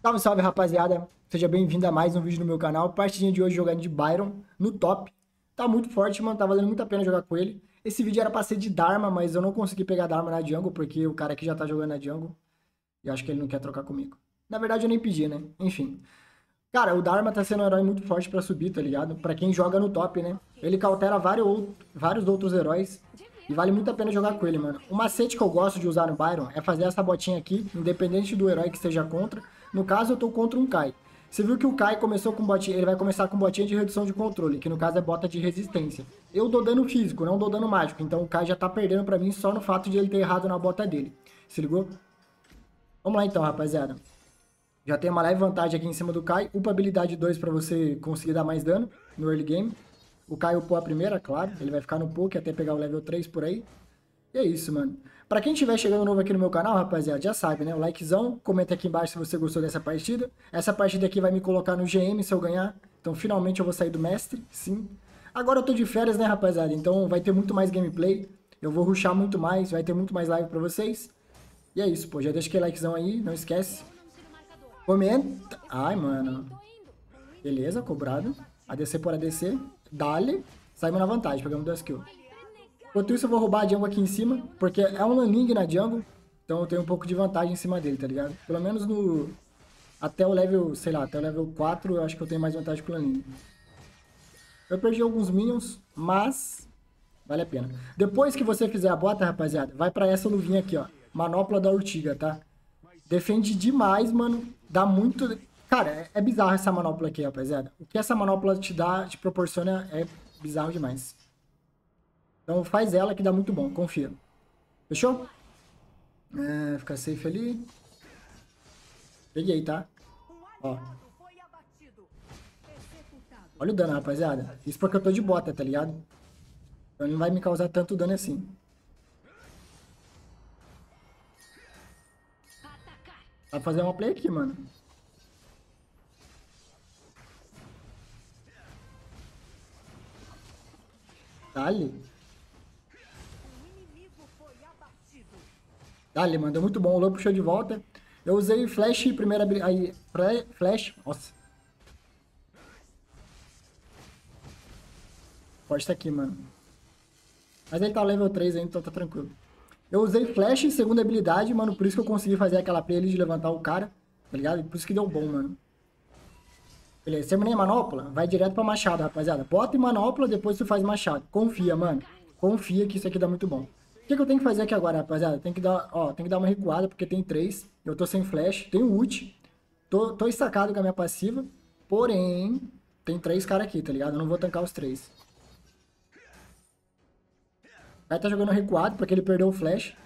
Salve, salve, rapaziada. Seja bem-vindo a mais um vídeo no meu canal. Partidinha de hoje jogando de Byron no top. Tá muito forte, mano. Tá valendo muito a pena jogar com ele. Esse vídeo era pra ser de Dharma, mas eu não consegui pegar Dharma na jungle, porque o cara aqui já tá jogando na jungle. E acho que ele não quer trocar comigo. Na verdade, eu nem pedi, né? Enfim. Cara, o Dharma tá sendo um herói muito forte pra subir, tá ligado? Pra quem joga no top, né? Ele cautela vários outros heróis. E vale muito a pena jogar com ele, mano. O macete que eu gosto de usar no Byron é fazer essa botinha aqui, independente do herói que esteja contra. No caso, eu tô contra um Kai. Você viu que o Kai começou com botinha, ele vai começar com botinha de redução de controle, que no caso é bota de resistência. Eu dou dano físico, não dou dano mágico, então o Kai já tá perdendo pra mim só no fato de ele ter errado na bota dele. Se ligou? Vamos lá então, rapaziada. Já tem uma leve vantagem aqui em cima do Kai. Upa habilidade 2 pra você conseguir dar mais dano no early game. O Kai upou a primeira, claro. Ele vai ficar no poke até pegar o level 3 por aí. E é isso, mano. Pra quem estiver chegando novo aqui no meu canal, rapaziada, já sabe, né? O likezão, comenta aqui embaixo se você gostou dessa partida. Essa partida aqui vai me colocar no GM se eu ganhar. Então, finalmente eu vou sair do mestre, sim. Agora eu tô de férias, né, rapaziada? Então vai ter muito mais gameplay. Eu vou rushar muito mais, vai ter muito mais live pra vocês. E é isso, pô. Já deixa aquele likezão aí, não esquece. Comenta. Ai, mano. Beleza, cobrado. ADC por ADC. Dale. Saímos na vantagem, pegamos 2 kills. Enquanto isso, eu vou roubar a jungle aqui em cima, porque é um Laning na jungle, então eu tenho um pouco de vantagem em cima dele, tá ligado? Pelo menos no... Até o level, sei lá, até o level 4, eu acho que eu tenho mais vantagem que o Laning. Eu perdi alguns minions, mas vale a pena. Depois que você fizer a bota, rapaziada, vai pra essa luvinha aqui, ó. Manopla da Urtiga, tá? Defende demais, mano. Dá muito... Cara, é bizarro essa manopla aqui, rapaziada. O que essa manopla te dá, te proporciona é bizarro demais. Então faz ela que dá muito bom, confia. Fechou? Fica safe ali. Peguei, tá? Ó. Olha o dano, rapaziada. Isso porque eu tô de bota, tá ligado? Então ele não vai me causar tanto dano assim. Dá pra fazer uma play aqui, mano. Dale. Dale, mano. Deu muito bom. O Lô puxou de volta. Eu usei flash primeira... Aí, flash. Nossa. Pode estar aqui, mano. Mas ele tá level 3 ainda, então tá tranquilo. Eu usei flash em segunda habilidade, mano. Por isso que eu consegui fazer aquela play ali de levantar o cara. Tá ligado? Por isso que deu bom, mano. Beleza, terminei a manopla, vai direto pra machado, rapaziada. Bota em manopla, depois tu faz machado. Confia, mano. Confia que isso aqui dá muito bom. O que eu tenho que fazer aqui agora, rapaziada? Tem que dar, ó, tem que dar uma recuada, porque tem 3. Eu tô sem flash, tenho ult. Tô estacado com a minha passiva. Porém, tem 3 caras aqui, tá ligado? Eu não vou tancar os 3. Vai tá jogando recuado, porque ele perdeu o flash.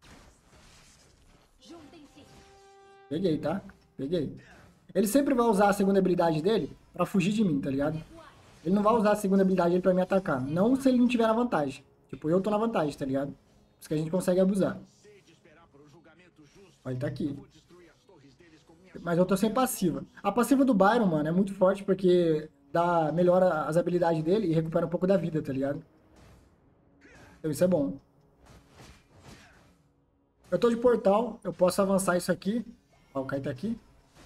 Peguei, tá? Peguei. Ele sempre vai usar a segunda habilidade dele pra fugir de mim, tá ligado? Ele não vai usar a segunda habilidade dele pra me atacar. Não se ele não tiver na vantagem. Tipo, eu tô na vantagem, tá ligado? Por isso que a gente consegue abusar. Ó, ele tá aqui. Mas eu tô sem passiva. A passiva do Byron, mano, é muito forte porque melhora as habilidades dele e recupera um pouco da vida, tá ligado? Então isso é bom. Eu tô de portal, eu posso avançar isso aqui. Ó, o Kai tá aqui.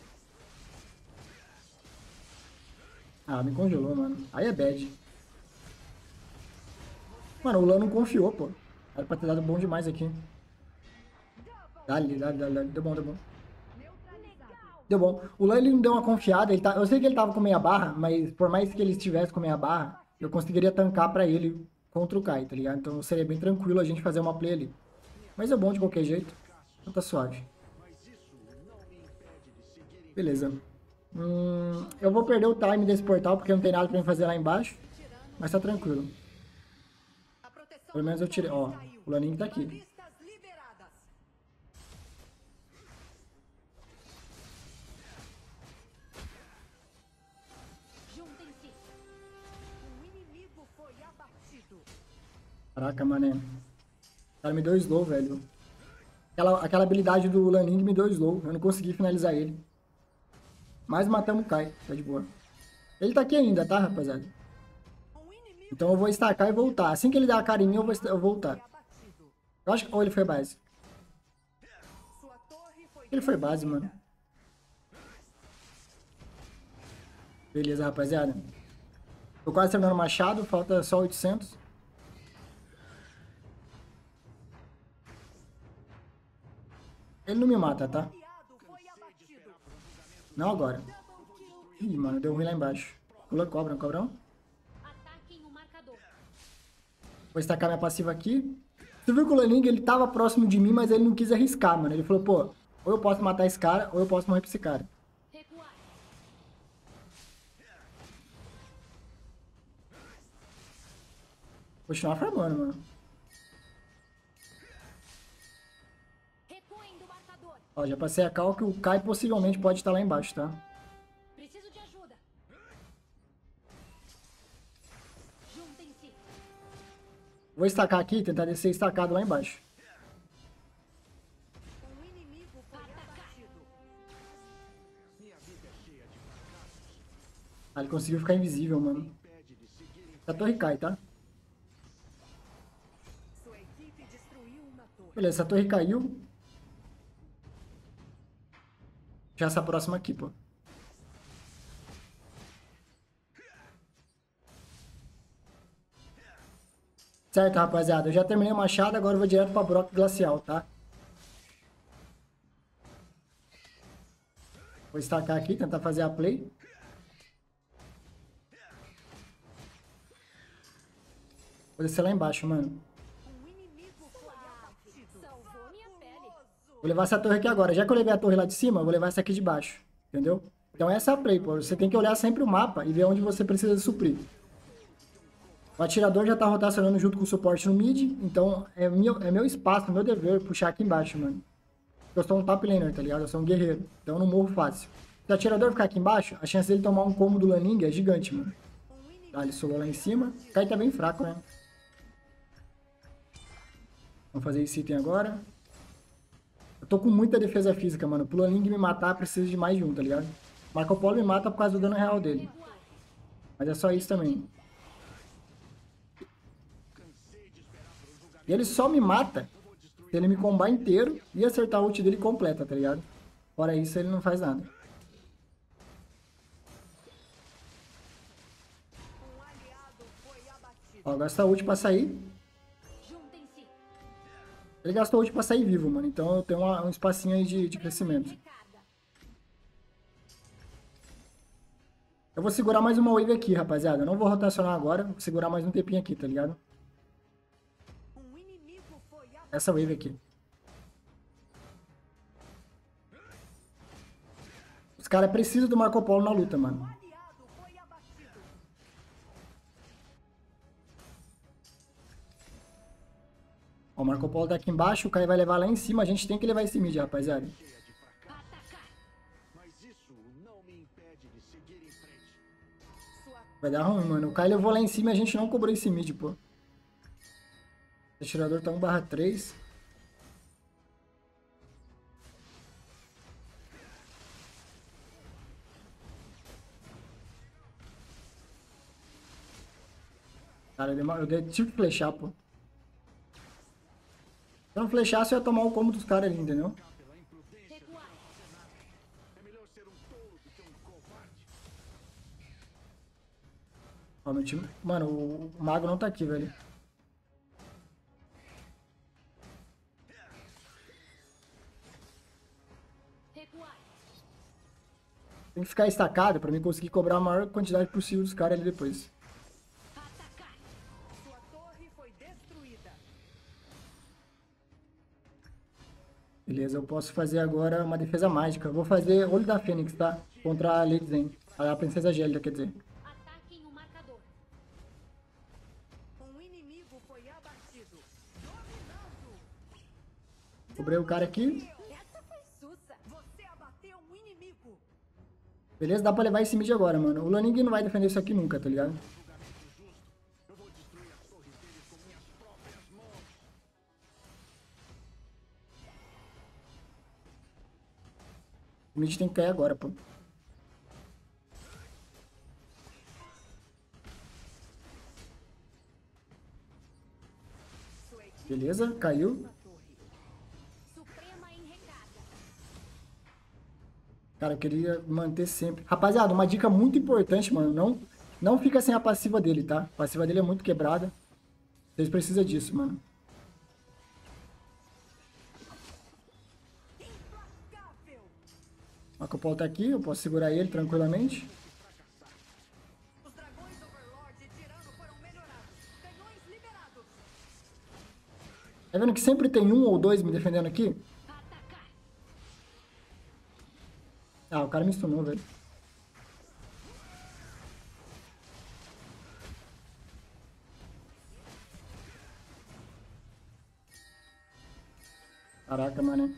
Ah, me congelou, mano. Aí é bad. Mano, o Lan não confiou, pô. Era pra ter dado bom demais aqui. Dale, dale, dale, dale. Deu bom, deu bom. Deu bom. O Lan, ele não deu uma confiada. Eu sei que ele tava com meia barra, mas por mais que ele estivesse com meia barra, eu conseguiria tancar pra ele contra o Kai, tá ligado? Então seria bem tranquilo a gente fazer uma play ali. Mas é bom de qualquer jeito. Então tá suave. Beleza. Eu vou perder o time desse portal porque não tem nada pra mim fazer lá embaixo. Mas tá tranquilo. Pelo menos eu tirei. Ó, o Laninho tá aqui. Caraca, mané. O cara me deu slow, velho. Aquela habilidade do Laning me deu slow. Eu não consegui finalizar ele. Mas matamos o Kai. Tá de boa. Ele tá aqui ainda, tá, rapaziada? Então eu vou estacar e voltar. Assim que ele dar a cara em mim, eu vou voltar. Eu acho que... Ou ele foi base. Ele foi base, mano. Beleza, rapaziada. Tô quase terminando o machado, falta só 800. Ele não me mata, tá? Não agora. Ih, mano, deu ruim lá embaixo. Pula, cobra, cobrão. Ataquem o marcador. Vou estacar minha passiva aqui. Você viu que o Laning, ele tava próximo de mim, mas ele não quis arriscar, mano. Ele falou, pô, ou eu posso matar esse cara, ou eu posso morrer pra esse cara. Recuar. Continuar farmando, mano. Recuem do marcador. Ó, já passei a cal que o Kai possivelmente pode estar lá embaixo, tá? Preciso de ajuda. Juntem-se. Vou estacar aqui e tentar descer estacado lá embaixo. Um inimigo foi abatido. Ah, ele conseguiu ficar invisível, mano. A torre cai, tá? Sua equipe destruiu uma torre. Beleza, essa torre caiu. Já essa próxima aqui, pô. Certo, rapaziada. Eu já terminei o machado, agora eu vou direto pra broca glacial, tá? Vou estacar aqui, tentar fazer a play. Vou descer lá embaixo, mano. Um inimigo foi abatido. Salvou minha pele. Vou levar essa torre aqui agora. Já que eu levei a torre lá de cima, eu vou levar essa aqui de baixo. Entendeu? Então essa é a play, pô. Você tem que olhar sempre o mapa e ver onde você precisa suprir. O atirador já tá rotacionando junto com o suporte no mid. Então é meu espaço, meu dever puxar aqui embaixo, mano. Eu sou um top laner, tá ligado? Eu sou um guerreiro. Então eu não morro fácil. Se o atirador ficar aqui embaixo, a chance dele tomar um combo do Laning é gigante, mano. Tá, ele solou lá em cima. O Kai tá bem fraco, né? Vamos fazer esse item agora. Eu tô com muita defesa física, mano. Pro Laning me matar, precisa de mais de um, tá ligado? Marco Polo me mata por causa do dano real dele. Mas é só isso também. E ele só me mata se ele me combar inteiro e acertar a ult dele completa, tá ligado? Fora isso, ele não faz nada. Um aliado foi abatido. Ó, gasta a ult pra sair. Juntem-se. Ele gastou a ult pra sair vivo, mano. Então eu tenho um espacinho aí de crescimento. Recarga. Eu vou segurar mais uma wave aqui, rapaziada. Eu não vou rotacionar agora. Vou segurar mais um tempinho aqui, tá ligado? Um inimigo foi abatido. Essa wave aqui. Os caras precisam do Marco Polo na luta, mano. Um aliado foi abatido. Ó, o Marco Polo tá aqui embaixo. O Kai vai levar lá em cima. A gente tem que levar esse mid, rapaziada. Atacar. Mas isso não me impede de seguir em frente. Sua Vai dar ruim, mano. O Kai levou lá em cima e a gente não cobrou esse mid, pô. O atirador tá 1/3. Cara, tive que flechar, pô. Se eu não flechasse, eu ia tomar o combo dos caras ali, entendeu? Recuar. É melhor ser um tolo do que um covarde. Ó, meu time... Mano, o mago não tá aqui, velho. Recuar. Tem que ficar estacado pra mim conseguir cobrar a maior quantidade possível dos caras ali depois. Atacar. Sua torre foi destruída. Beleza, eu posso fazer agora uma defesa mágica. Eu vou fazer Olho da Fênix, tá? Contra a Lady Zen. A Princesa Gélida, quer dizer. Ataquem o marcador. Um inimigo foi abatido. Dominando. Cobrei o cara aqui. Essa foi sussa. Você abateu um inimigo. Beleza, dá pra levar esse mid agora, mano. O Laning não vai defender isso aqui nunca, tá ligado? Eu vou destruir as torres deles com minhas próprias mãos. O mid tem que cair agora, pô. Sua equipe Beleza, caiu. uma torre. Suprema em recarga. Cara, eu queria manter sempre. Rapaziada, uma dica muito importante, mano. Não fica sem a passiva dele, tá? A passiva dele é muito quebrada. Vocês precisam disso, mano. Implacável. Marco Polo tá aqui, eu posso segurar ele tranquilamente. Os dragões Overlord e Tirano foram melhorados. Canhões liberados. Tá vendo que sempre tem um ou dois me defendendo aqui? Atacar. Ah, o cara me stunou, velho. Caraca, mano.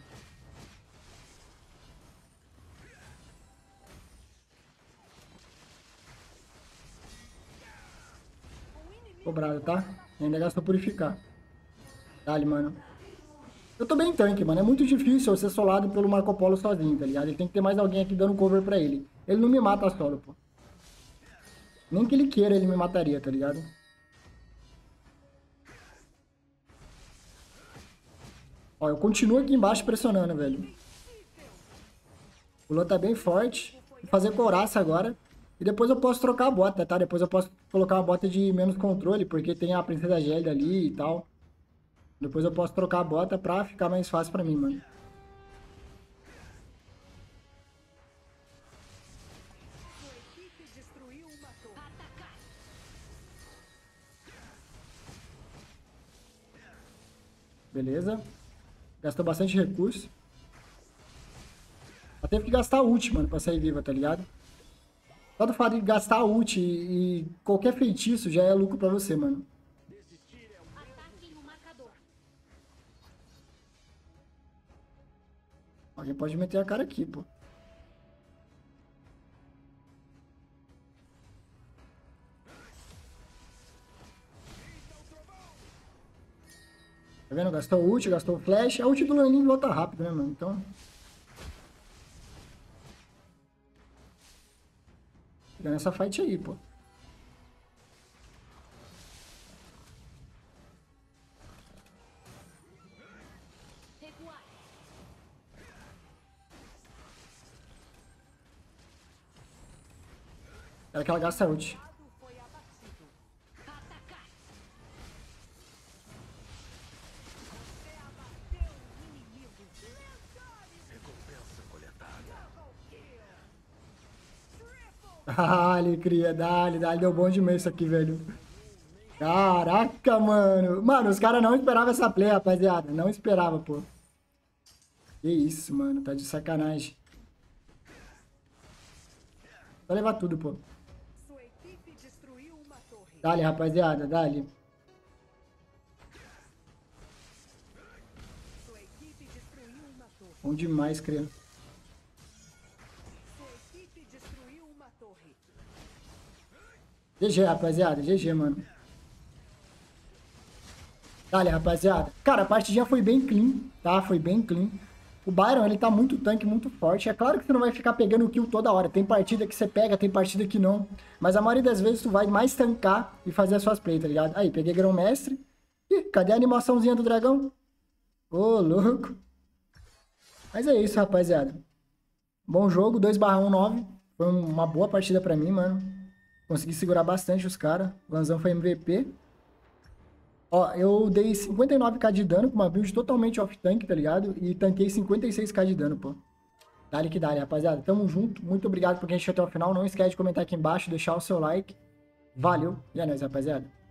Cobrado, tá? Ainda gastou purificar. Dale, mano. Eu tô bem tanque, mano. É muito difícil eu ser solado pelo Marco Polo sozinho, tá ligado? Ele tem que ter mais alguém aqui dando cover pra ele. Ele não me mata solo, pô. Nem que ele queira, ele me mataria, tá ligado? Ó, eu continuo aqui embaixo pressionando, velho. O Lua tá bem forte. Vou fazer couraça agora. E depois eu posso trocar a bota, tá? Depois eu posso colocar uma bota de menos controle, porque tem a Princesa Gélida ali e tal. Depois eu posso trocar a bota pra ficar mais fácil pra mim, mano. Sua equipe destruiu uma torre. Atacar. Beleza. Gastou bastante recurso. Ela teve que gastar a ult, mano, pra sair viva, tá ligado? Só do fato de gastar a ult e qualquer feitiço já é lucro pra você, mano. Ataquem o marcador. Alguém pode meter a cara aqui, pô. Tá vendo? Gastou ult, gastou flash. A ult do Lanin volta rápido, né, mano? Então... Ganha essa fight aí, pô. Recuar. Quero que ela gaste a ult. Lado foi abatido. Atacar. Você abateu o inimigo. Lendário. Recompensa coletada. Double kill. Triple. Dale, cria, dale. Deu bom demais isso aqui, velho. Caraca, mano. Mano, os caras não esperavam essa play, rapaziada. Não esperava, pô. Que isso, mano. Tá de sacanagem. Só levar tudo, pô. Sua equipe destruiu uma torre. Dale, rapaziada, dale. Sua equipe destruiu uma torre. Bom demais, cria. Sua equipe destruiu uma torre. GG, rapaziada. GG, mano. Dale, rapaziada. Cara, a partidinha foi bem clean, tá? Foi bem clean. O Byron, ele tá muito tanque, muito forte. É claro que você não vai ficar pegando kill toda hora. Tem partida que você pega, tem partida que não. Mas a maioria das vezes tu vai mais tancar e fazer as suas plays, tá ligado? Aí, peguei grão-mestre. Ih, cadê a animaçãozinha do dragão? Ô, louco. Mas é isso, rapaziada. Bom jogo, 2/19. Foi uma boa partida pra mim, mano. Consegui segurar bastante os caras. O Lanzão foi MVP. Ó, eu dei 59k de dano com uma build totalmente off-tank, tá ligado? E tanquei 56k de dano, pô. Dale que dale, rapaziada. Tamo junto. Muito obrigado por quem assistiu até o final. Não esquece de comentar aqui embaixo, deixar o seu like. Valeu. E é nóis, rapaziada.